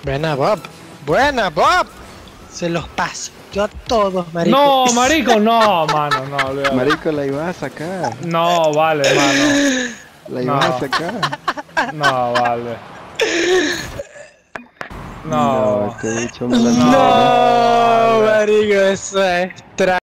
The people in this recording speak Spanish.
Buena, Bob. Buena, Bob. Se los paso. Yo a todos, marico. No, marico, no, mano, no, olvídalo. Marico, la ibas a sacar. No, vale, mano. La ibas a sacar. No, vale. No. Este bicho me la No, marico, eso es